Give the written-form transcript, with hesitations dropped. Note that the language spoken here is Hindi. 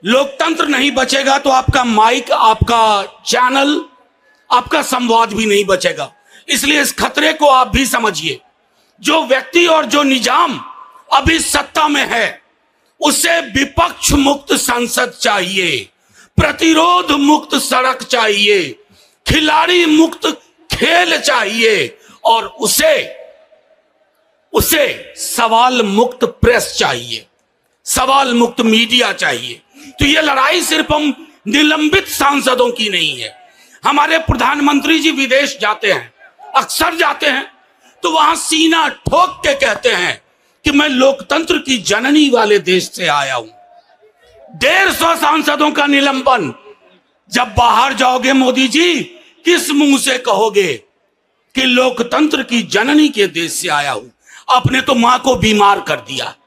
लोकतंत्र नहीं बचेगा तो आपका माइक, आपका चैनल, आपका संवाद भी नहीं बचेगा। इसलिए इस खतरे को आप भी समझिए। जो व्यक्ति और जो निजाम अभी सत्ता में है उसे विपक्ष मुक्त संसद चाहिए, प्रतिरोध मुक्त सड़क चाहिए, खिलाड़ी मुक्त खेल चाहिए और उसे सवाल मुक्त प्रेस चाहिए, सवाल मुक्त मीडिया चाहिए। तो ये लड़ाई सिर्फ हम निलंबित सांसदों की नहीं है। हमारे प्रधानमंत्री जी विदेश जाते हैं, अक्सर जाते हैं, तो वहां सीना ठोक के कहते हैं कि मैं लोकतंत्र की जननी वाले देश से आया हूं। 150 सांसदों का निलंबन। जब बाहर जाओगे मोदी जी, किस मुंह से कहोगे कि लोकतंत्र की जननी के देश से आया हूं? आपने तो मां को बीमार कर दिया।